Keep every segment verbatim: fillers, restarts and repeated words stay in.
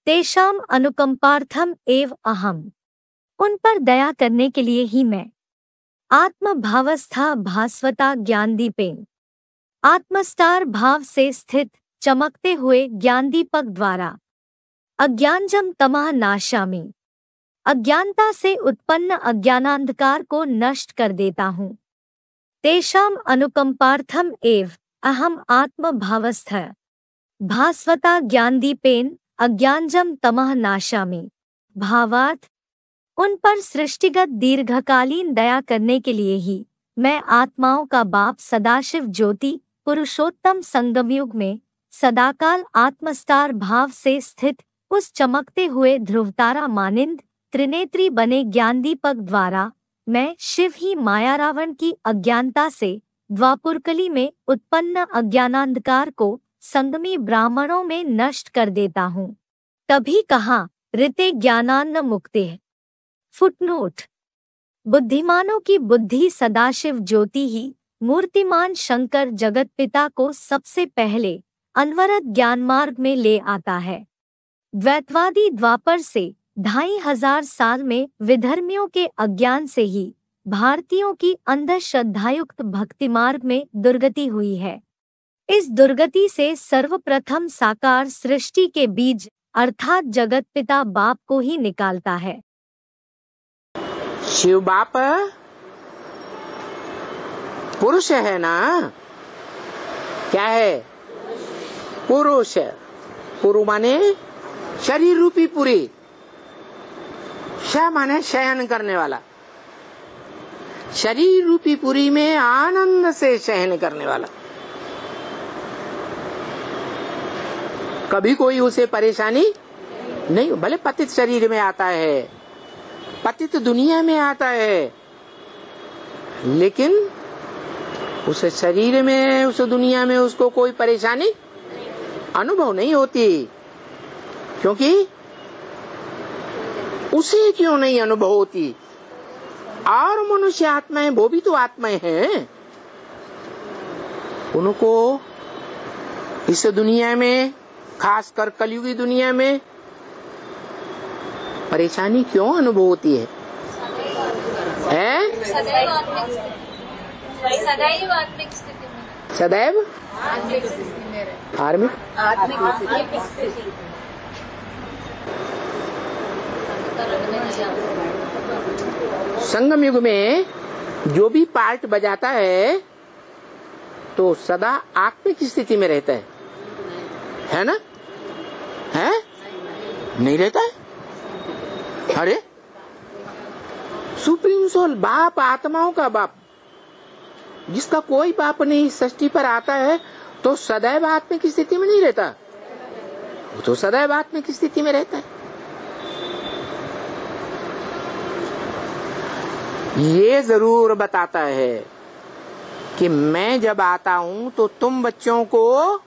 तेषाम अनुकंपार्थम एव अहम, उन पर दया करने के लिए ही मैं। आत्मभावस्था भास्वता ज्ञानदीपेन, आत्मस्टार भाव से स्थित चमकते हुए ज्ञानदीपक द्वारा। अज्ञानजम तमः नाशामि, अज्ञानता से उत्पन्न अज्ञानांधकार को नष्ट कर देता हूँ। तेषाम अनुकंपार्थम एव अहम आत्मभावस्थ भास्वता ज्ञानदीपेन अज्ञानजम तमः नाशामि। भावार्थ, उन पर सृष्टिगत दीर्घकालीन दया करने के लिए ही मैं आत्माओं का बाप सदाशिव ज्योति पुरुषोत्तम संगमयुग में सदाकाल आत्मस्टार भाव से स्थित उस चमकते हुए ध्रुवतारा मानिंद त्रिनेत्री बने ज्ञानदीपक द्वारा मैं शिव ही माया रावण की अज्ञानता से द्वापुरकली में उत्पन्न अज्ञानांधकार को संगमी ब्राह्मणों में नष्ट कर देता हूँ। तभी कहा ऋते ज्ञानान्न मुक्ति। फुटनोट, बुद्धिमानों की बुद्धि सदाशिव ज्योति ही मूर्तिमान शंकर जगतपिता को सबसे पहले अनवरत ज्ञान मार्ग में ले आता है। द्वैतवादी द्वापर से ढाई हजार साल में विधर्मियों के अज्ञान से ही भारतीयों की अंधश्रद्धायुक्त भक्ति मार्ग में दुर्गति हुई है। इस दुर्गति से सर्वप्रथम साकार सृष्टि के बीज अर्थात जगत पिता बाप को ही निकालता है। शिव बाप पुरुष है ना? क्या है? पुरुष। पुरु माने शरीर रूपी पुरी, श माने शयन करने वाला, शरीर रूपी पुरी में आनंद से शयन करने वाला। कभी कोई उसे परेशानी नहीं, भले पतित शरीर में आता है, पतित दुनिया में आता है, लेकिन उस शरीर में उस दुनिया में उसको कोई परेशानी अनुभव नहीं होती। क्योंकि उसे क्यों नहीं अनुभव होती? और मनुष्य आत्माएं, वो भी तो आत्माएं हैं, उनको इस दुनिया में, खासकर कलयुगी दुनिया में परेशानी क्यों अनुभव होती है? है? सदैव आत्मिक स्थिति में, सदैव आत्मिक स्थिति में रहे। आर्मिक आत्मिक स्थिति। संगम युग में जो भी पार्ट बजाता है तो सदा आत्मिक स्थिति में रहता है, है ना? है? नहीं रहता है? अरे सुप्रीम सोल बाप, आत्माओं का बाप, जिसका कोई बाप नहीं सृष्टि पर आता है तो सदैव आत्मिक स्थिति में नहीं रहता, वो तो सदैव आत्मिक स्थिति में रहता है। ये जरूर बताता है कि मैं जब आता हूं तो तुम बच्चों को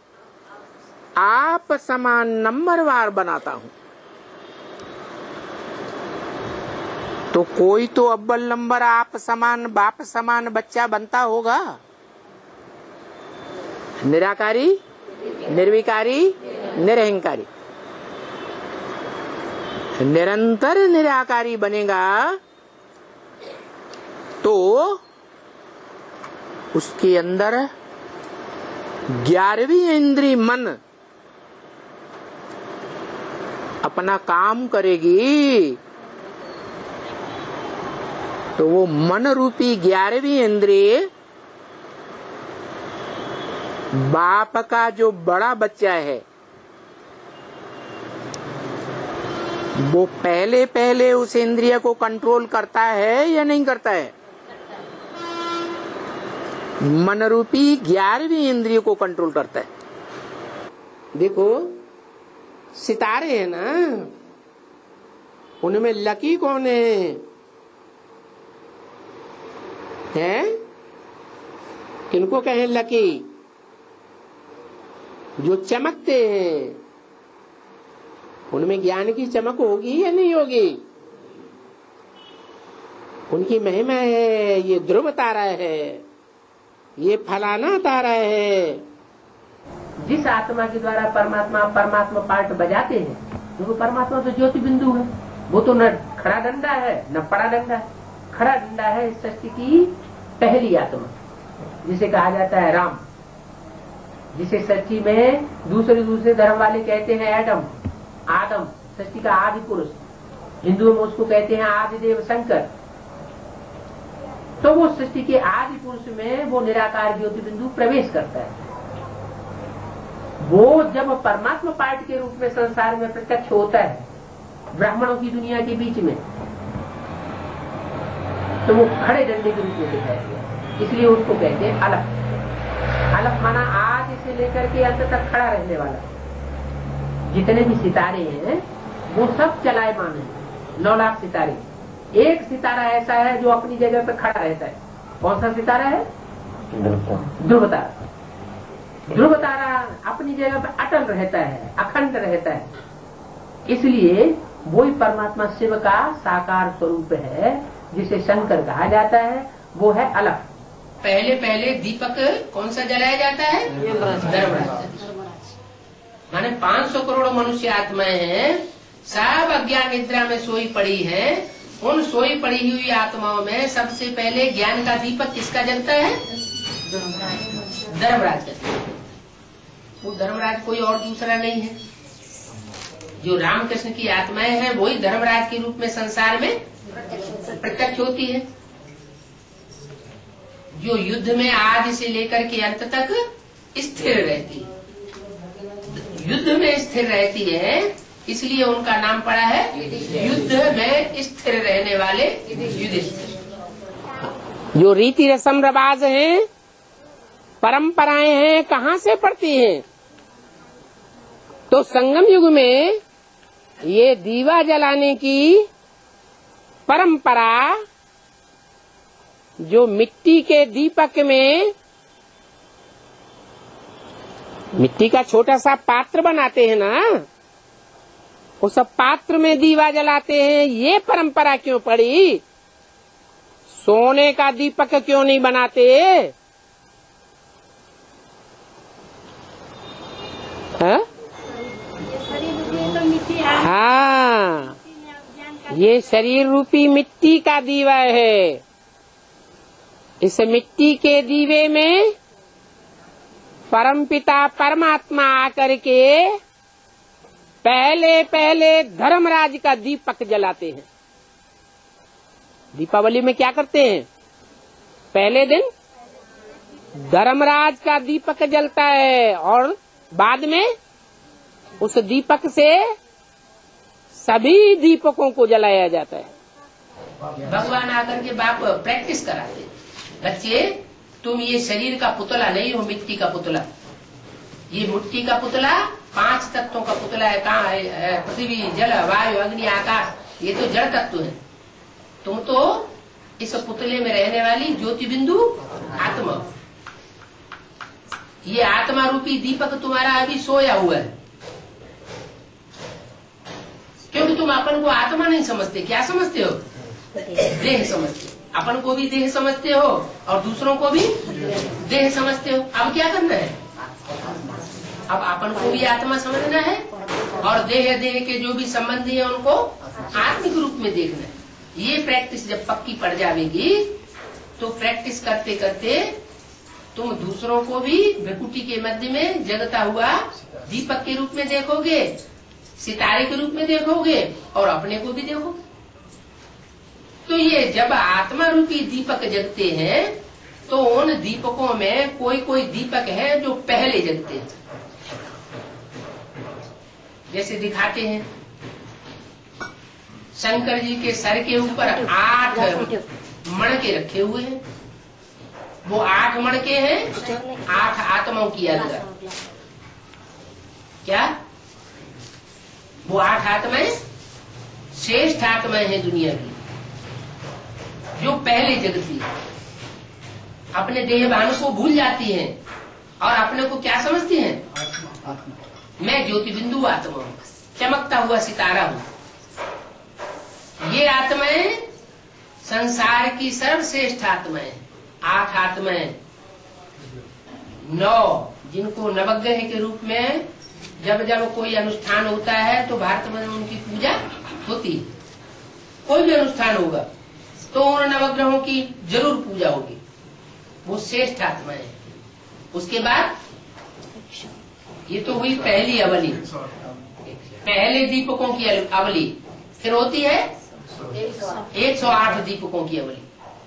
आप समान नंबरवार बनाता हूं। तो कोई तो अव्वल नंबर आप समान बाप समान बच्चा बनता होगा। निराकारी, निर्विकारी, निरहंकारी। निरंतर निराकारी बनेगा तो उसके अंदर ग्यारहवीं इंद्री मन अपना काम करेगी। तो वो मन रूपी ग्यारहवीं इंद्रिय बाप का जो बड़ा बच्चा है वो पहले पहले उस इंद्रिय को कंट्रोल करता है या नहीं करता है? मन रूपी ग्यारहवीं इंद्रिय को कंट्रोल करता है। देखो सितारे हैं ना, उनमें लकी कौन है? हैं? किनको कहें लकी? जो चमकते हैं, उनमें ज्ञान की चमक होगी या नहीं होगी? उनकी महिमा है, ये ध्रुव तारा है, ये फलाना तारा है। जिस आत्मा के द्वारा परमात्मा परमात्मा पार्ट बजाते हैं देखो परमात्मा तो ज्योति बिंदु है, वो तो न खड़ा डंडा है न पड़ा डंडा है। खड़ा डंडा है इस सृष्टि की पहली आत्मा, जिसे कहा जाता है राम, जिसे सृष्टि में दूसरे दूसरे धर्म वाले कहते हैं एडम, आदम, सृष्टि का आदि पुरुष। हिंदुओं में उसको कहते हैं आदिदेव शंकर। तो वो सृष्टि के आदि पुरुष में वो निराकार ज्योति बिंदु प्रवेश करता है। वो जब परमात्मा पार्ट के रूप में संसार में प्रत्यक्ष होता है ब्राह्मणों की दुनिया के बीच में, तो वो खड़े डंडे के रूप में दिखाई दिया। इसलिए उसको कहते हैं अलग। अलग माना आज से लेकर के अंत तक खड़ा रहने वाला। जितने भी सितारे हैं वो सब चलायमान है, नौ लाख सितारे। एक सितारा ऐसा है जो अपनी जगह पर खड़ा रहता है। कौन सा सितारा है? ध्रुव तारा। ध्रुव तारा अपनी जगह पर अटल रहता है, अखंड रहता है। इसलिए वही परमात्मा शिव का साकार स्वरूप है, जिसे शंकर कहा जाता है। वो है अलग। पहले पहले दीपक कौन सा जलाया जाता है? धर्मराज। माने पाँच सौ करोड़ मनुष्य आत्माएं हैं, सब अज्ञान निद्रा में सोई पड़ी है। उन सोई पड़ी हुई आत्माओं में सबसे पहले ज्ञान का दीपक किसका जलता है? धर्मराज का। वो धर्मराज कोई और दूसरा नहीं है। जो रामकृष्ण की आत्माएं हैं वही धर्मराज के रूप में संसार में प्रत्यक्ष होती है। जो युद्ध में आदि से लेकर के अंत तक स्थिर रहती है, युद्ध में स्थिर रहती है, इसलिए उनका नाम पड़ा है युद्ध में स्थिर रहने वाले युधिष्ठिर। जो रीति रस्म रिवाज हैं, परंपराएं हैं, कहाँ से पड़ती हैं? तो संगम युग में ये दीवा जलाने की परंपरा, जो मिट्टी के दीपक में मिट्टी का छोटा सा पात्र बनाते हैं ना, उस पात्र में दीवा जलाते हैं। ये परंपरा क्यों पड़ी? सोने का दीपक क्यों नहीं बनाते? हाँ, हाँ, ये शरीर रूपी मिट्टी का दीवा है। इस मिट्टी के दीवे में परमपिता परमात्मा आकर के पहले पहले धर्मराज का दीपक जलाते हैं। दीपावली में क्या करते हैं? पहले दिन धर्मराज का दीपक जलता है और बाद में उस दीपक से सभी दीपकों को जलाया जाता है। भगवान आकर के बाप प्रैक्टिस कराते, बच्चे तुम ये शरीर का पुतला नहीं हो, मिट्टी का पुतला। ये मिट्टी का पुतला पांच तत्वों का पुतला है। कहाँ है? पृथ्वी, जल, वायु, अग्नि, आकाश। ये तो जड़ तत्व है। तुम तो इस पुतले में रहने वाली ज्योति बिंदु आत्मा। ये आत्मा रूपी दीपक तुम्हारा अभी सोया हुआ है, क्योंकि तुम अपन को आत्मा नहीं समझते। क्या समझते हो? देह समझते हो। अपन को भी देह समझते हो और दूसरों को भी देह समझते हो। अब क्या करना है? अब अपन को भी आत्मा समझना है और देह देह के जो भी संबंधी है उनको आत्मिक रूप में देखना है। ये प्रैक्टिस जब पक्की पड़ जाएगी तो प्रैक्टिस करते करते तुम दूसरों को भी भ्रिकुटी के मध्य में जगता हुआ दीपक के रूप में देखोगे, सितारे के रूप में देखोगे और अपने को भी देखोगे। तो ये जब आत्मा रूपी दीपक जगते हैं तो उन दीपकों में कोई कोई दीपक है जो पहले जगते हैं। जैसे दिखाते हैं शंकर जी के सर के ऊपर आठ मणके रखे हुए हैं। वो आठ मणके हैं आठ आत्माओं की यात्रा। क्या वो आठ आत्माएं श्रेष्ठ आत्माएं हैं दुनिया की, जो पहले जगती है, अपने देहभान को भूल जाती हैं और अपने को क्या समझती हैं? मैं ज्योति बिंदु आत्मा हूँ, चमकता हुआ सितारा हूँ। ये आत्माएं संसार की सर्वश्रेष्ठ आत्माएं, आठ आत्माएं, नौ जिनको नवग्रह के रूप में जब जब कोई अनुष्ठान होता है तो भारत में उनकी पूजा होती है। कोई भी अनुष्ठान होगा तो उन नवग्रहों की जरूर पूजा होगी। वो श्रेष्ठ आत्मा है। उसके बाद ये तो हुई पहली अवली, पहले दीपकों की अवली। फिर होती है एक सौ आठ दीपकों की अवली।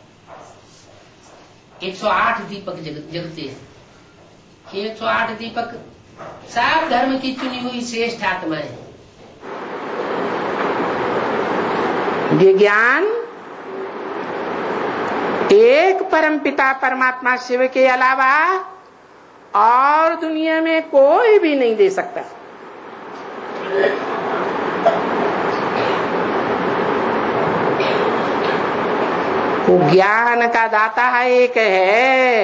एक सौ आठ दीपक जग, जगते हैं। एक सौ आठ दीपक सब धर्म की चुनी हुई श्रेष्ठ आत्मा है। ये ज्ञान एक परमपिता परमात्मा शिव के अलावा और दुनिया में कोई भी नहीं दे सकता। वो ज्ञान का दाता एक है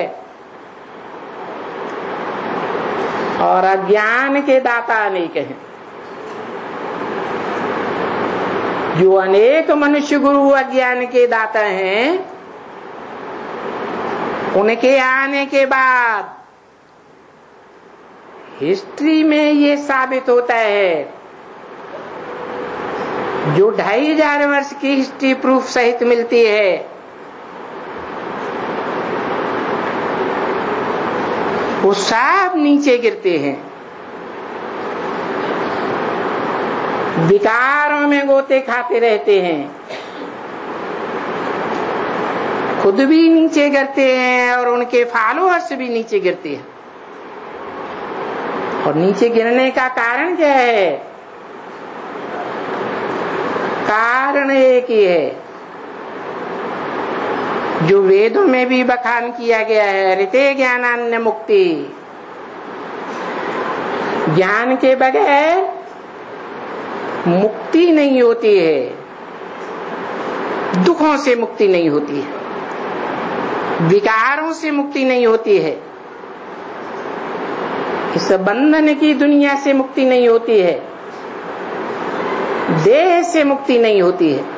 और अज्ञान के दाता अनेक हैं। जो अनेक मनुष्य गुरु अज्ञान के दाता हैं, उनके आने के बाद हिस्ट्री में ये साबित होता है, जो ढाई हजार वर्ष की हिस्ट्री प्रूफ सहित मिलती है, वो सब नीचे गिरते हैं, विकारों में गोते खाते रहते हैं, खुद भी नीचे गिरते हैं और उनके फॉलोअर्स भी नीचे गिरते हैं। और नीचे गिरने का कारण क्या है? कारण एक ही है, जो वेदों में भी बखान किया गया है, ऋते ज्ञानान्य मुक्ति। ज्ञान के बगैर मुक्ति नहीं होती है, दुखों से मुक्ति नहीं होती है, विकारों से मुक्ति नहीं होती है, इस बंधन की दुनिया से मुक्ति नहीं होती है, देह से मुक्ति नहीं होती है।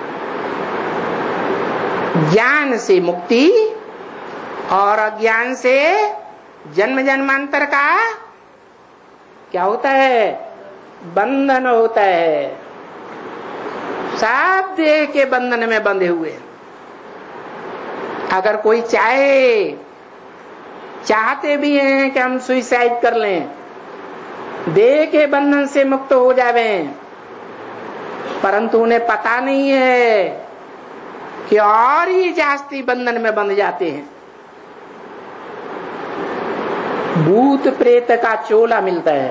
ज्ञान से मुक्ति और अज्ञान से जन्म जन्मांतर का क्या होता है? बंधन होता है। सब देह के बंधन में बंधे हुए हैं। अगर कोई चाहे, चाहते भी हैं कि हम सुइसाइड कर लें, देह के बंधन से मुक्त हो जावें, परंतु उन्हें पता नहीं है कि और ही जास्ती बंधन में बंध जाते हैं। भूत प्रेत का चोला मिलता है।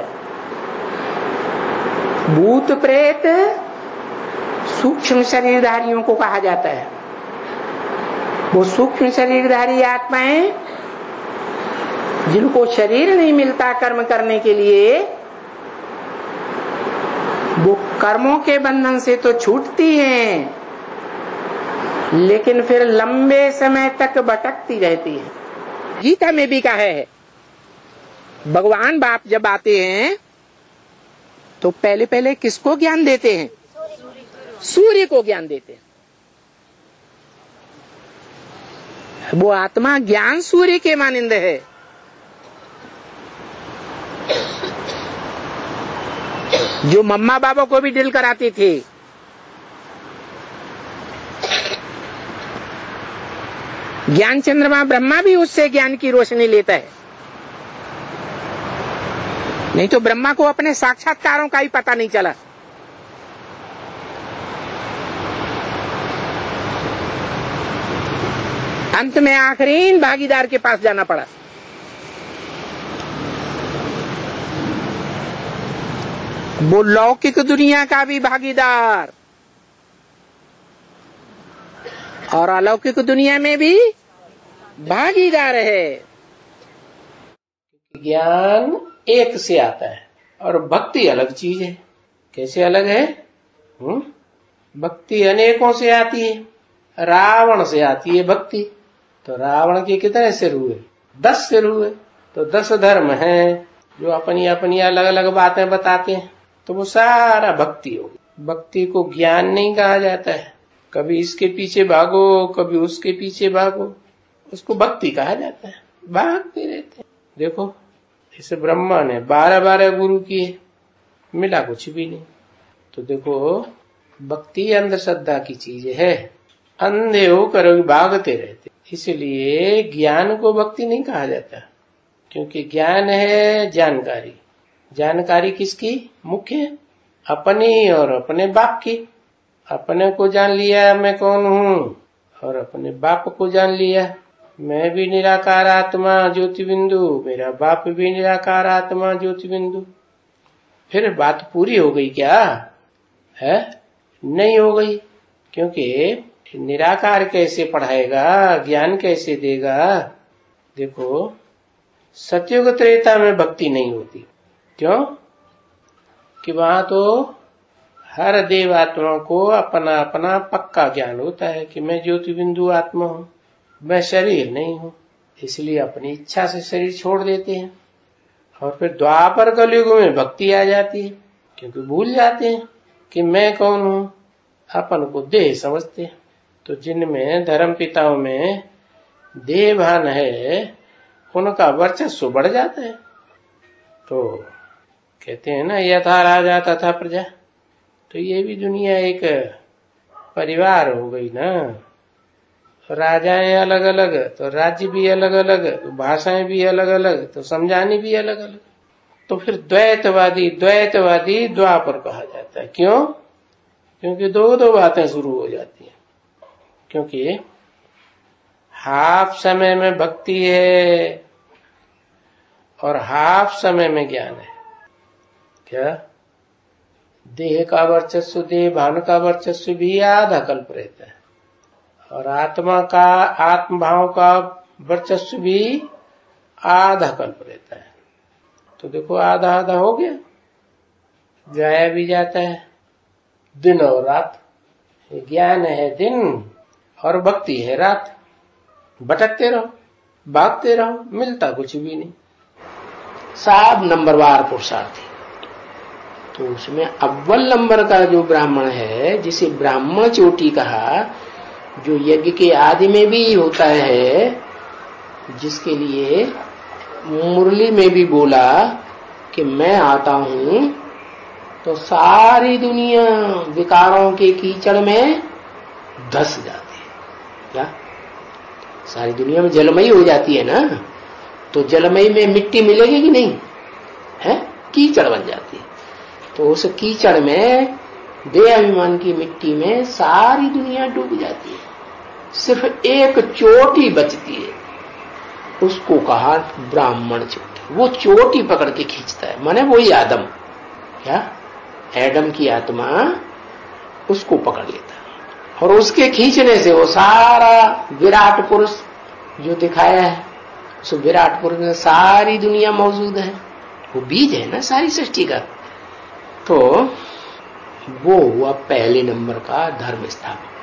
भूत प्रेत सूक्ष्म शरीरधारियों को कहा जाता है। वो सूक्ष्म शरीरधारी आत्माएं जिनको शरीर नहीं मिलता कर्म करने के लिए, वो कर्मों के बंधन से तो छूटती हैं, लेकिन फिर लंबे समय तक भटकती रहती है। गीता में भी कहा है, भगवान बाप जब आते हैं तो पहले पहले किसको ज्ञान देते हैं? सूर्य को ज्ञान देते हैं। वो आत्मा ज्ञान सूर्य के मानिंद है। जो मम्मा बाबा को भी दिल कराती थी, ज्ञान चंद्रमा ब्रह्मा भी उससे ज्ञान की रोशनी लेता है। नहीं तो ब्रह्मा को अपने साक्षात्कारों का ही पता नहीं चला। अंत में आखिरी भागीदार के पास जाना पड़ा। वो लौकिक दुनिया का भी भागीदार और अलौकिक दुनिया में भी भागीदार है। ज्ञान एक से आता है और भक्ति अलग चीज है। कैसे अलग है? हुँ? भक्ति अनेकों से आती है। रावण से आती है भक्ति। तो रावण के कितने सिर हुए? दस सिर हुए। तो दस धर्म हैं जो अपनी अपनी अलग अलग बातें बताते हैं। तो वो सारा भक्ति होगी। भक्ति को ज्ञान नहीं कहा जाता है। कभी इसके पीछे भागो, कभी उसके पीछे भागो, उसको भक्ति कहा जाता है। भागते रहते हैं। देखो, इस ब्रह्मा ने बारह बारह गुरु किए, मिला कुछ भी नहीं। तो देखो, भक्ति अंधश्रद्धा की चीज है, अंधे होकर भागते रहते। इसलिए ज्ञान को भक्ति नहीं कहा जाता, क्योंकि ज्ञान है जानकारी। जानकारी किसकी? मुख्य अपनी और अपने बाप की। अपने को जान लिया मैं कौन हूँ, और अपने बाप को जान लिया मैं भी निराकार आत्मा ज्योति बिंदु, मेरा बाप भी निराकार आत्मा ज्योति बिंदु। फिर बात पूरी हो गई क्या? है नहीं हो गई, क्योंकि निराकार कैसे पढ़ाएगा, ज्ञान कैसे देगा? देखो, सतयुग त्रेता में भक्ति नहीं होती। क्यों? कि वहां तो हर देवात्मा को अपना अपना पक्का ज्ञान होता है कि मैं ज्योति बिंदु आत्मा हूँ, मैं शरीर नहीं हूँ। इसलिए अपनी इच्छा से शरीर छोड़ देते हैं। और फिर द्वापर कलयुग में भक्ति आ जाती है, क्योंकि भूल जाते हैं कि मैं कौन हूँ, अपन को देह समझते हैं। तो जिनमें धर्म पिताओं में देह भान है, उनका वर्चस्व बढ़ जाता है। तो कहते हैं ना, यथा राजा तथा प्रजा। तो ये भी दुनिया एक परिवार हो गई ना। राजाएं अलग अलग, तो राज्य भी अलग अलग, तो भाषाएं भी अलग अलग, तो समझानी भी अलग अलग। तो फिर द्वैतवादी द्वैतवादी द्वापर कहा जाता है। क्यों? क्योंकि दो दो बातें शुरू हो जाती हैं। क्योंकि हाफ समय में भक्ति है और हाफ समय में ज्ञान है। क्या? देह का वर्चस्व, देह भान का वर्चस्व भी आधा कल्प रहता है, और आत्मा का, आत्म भाव का वर्चस्व भी आधा कल्प रहता है। तो देखो, आधा आधा हो गया, गाया भी जाता है दिन और रात। ज्ञान है दिन और भक्ति है रात। भटकते रहो, भागते रहो, मिलता कुछ भी नहीं। सात नंबरवार पुरुषार्थी। तो उसमें अव्वल नंबर का जो ब्राह्मण है, जिसे ब्राह्मण चोटी कहा, जो यज्ञ के आदि में भी होता है, जिसके लिए मुरली में भी बोला कि मैं आता हूं, तो सारी दुनिया विकारों के कीचड़ में धस जाती है। क्या? सारी दुनिया में जलमयी हो जाती है ना। तो जलमयी में मिट्टी मिलेगी कि नहीं? है, कीचड़ बन जाती है। तो उस कीचड़ में, देह अभिमान की मिट्टी में सारी दुनिया डूब जाती है। सिर्फ एक चोटी बचती है, उसको कहा ब्राह्मण चोटी। वो चोटी पकड़ के खींचता है, माने वही आदम। क्या? एडम की आत्मा उसको पकड़ लेता है, और उसके खींचने से वो सारा विराट पुरुष जो दिखाया है, उस विराट पुरुष में सारी दुनिया मौजूद है। वो बीज है ना सारी सृष्टि का। तो वो हुआ पहले नंबर का धर्म स्थापक।